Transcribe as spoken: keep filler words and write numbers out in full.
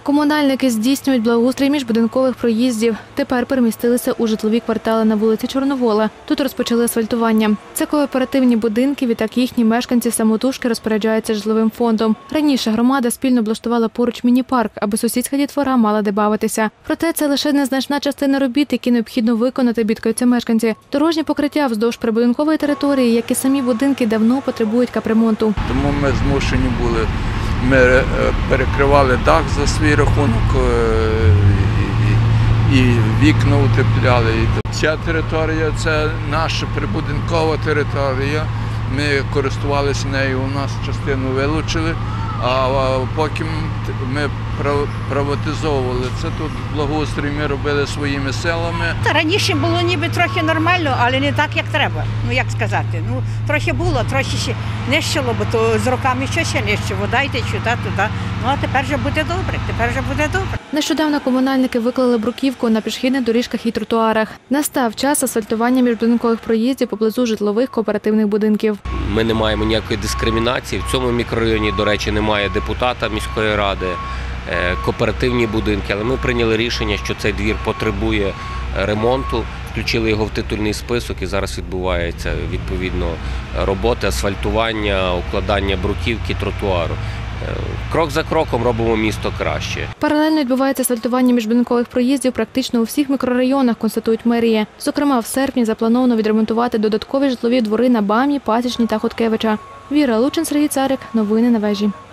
Комунальники здійснюють благоустрій міжбудинкових проїздів. Тепер перемістилися у житлові квартали на вулиці Чорновола. Тут розпочали асфальтування. Це кооперативні будинки, відтак їхні мешканці самотужки розпоряджаються житловим фондом. Раніше громада спільно облаштувала поруч міні-парк, аби сусідська дітвора мала де бавитися. Проте це лише незначна частина робіт, які необхідно виконати, бідкаються мешканці. Дорожні покриття вздовж прибудинкової території, як і самі будинки, давно потребують капремонту. Тому ми змушені були. Ми перекривали дах за свій рахунок і вікна утепляли. Ця територія – це наша прибудинкова територія. Ми користувалися нею, у нас частину вилучили, а потім ми приватизовували. Це тут благоустрій ми робили своїми силами. Раніше було ніби трохи нормально, але не так, як треба. Ну, як сказати, ну, трохи було, трохи ще нищило, бо то з роками що ще нижче, вода йде сюди, туди. Ну, а тепер вже буде добре, тепер вже буде добре. Нещодавно комунальники виклали бруківку на пішохідних доріжках і тротуарах. Настав час асфальтування міжбудинкових проїздів поблизу житлових кооперативних будинків. Ми не маємо ніякої дискримінації. В цьому мікрорайоні, до речі, немає депутата міської ради, кооперативні будинки, але ми прийняли рішення, що цей двір потребує ремонту, включили його в титульний список і зараз відбувається відповідно роботи, асфальтування, укладання бруківки, тротуару. Крок за кроком робимо місто краще. Паралельно відбувається асфальтування міжбудинкових проїздів практично у всіх мікрорайонах, констатують мерії. Зокрема, в серпні заплановано відремонтувати додаткові житлові двори на Бамі, Пасічній та Хоткевича. Віра Лучин, Сергій Царик. Новини на вежі.